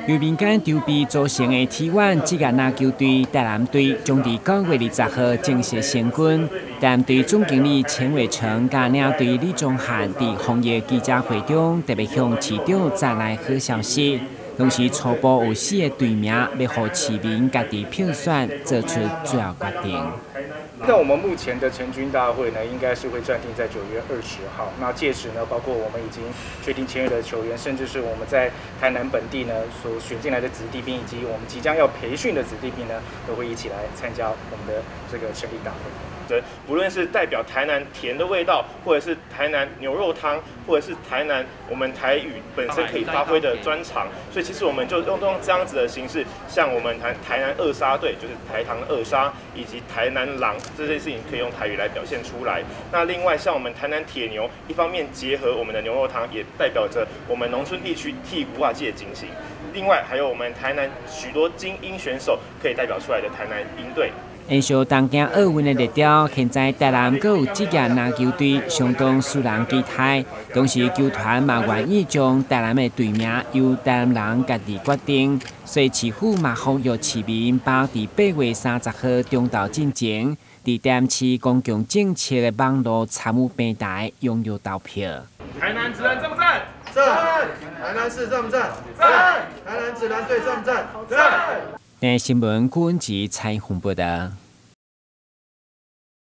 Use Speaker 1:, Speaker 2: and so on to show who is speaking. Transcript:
Speaker 1: 由民间筹备组成的 T1 职业篮球队台南队将伫9月20号正式成军。台南队总经理钱伟成甲领队李宗翰伫防疫记者会中特别向市长传来好消息，同时初步有4个队名要让市民家己票选，做出最后决定。
Speaker 2: 那我们目前的成军大会呢，应该是会暂定在9月20号。那届时呢，包括我们已经确定签约的球员，甚至是我们在台南本地呢所选进来的子弟兵，以及我们即将要培训的子弟兵呢，都会一起来参加我们的这个成立大会。
Speaker 3: 不论是代表台南甜的味道，或者是台南牛肉汤，或者是台南我们台语本身可以发挥的专长，所以其实我们就用这样子的形式，像我们台南二沙队，就是台糖二沙，以及台南狼这些事情可以用台语来表现出来。那另外像我们台南铁牛，一方面结合我们的牛肉汤，也代表着我们农村地区剔骨化界的精神。另外还有我们台南许多精英选手可以代表出来的台南鹰队。
Speaker 1: 延续东京奥运的热潮，现在台南阁有职业篮球队相当受人期待。同时，球团嘛愿意将台南的队名由台南人家己决定，所以市府嘛呼吁市民包伫8月30号中昼进前，伫台南市公共政策的网络参与平台踊跃投票。
Speaker 3: 台南职篮赞不赞？
Speaker 4: 赞！台南市赞不赞？赞！台南职篮队赞不赞？赞！
Speaker 1: 台新闻顾文吉采访报道。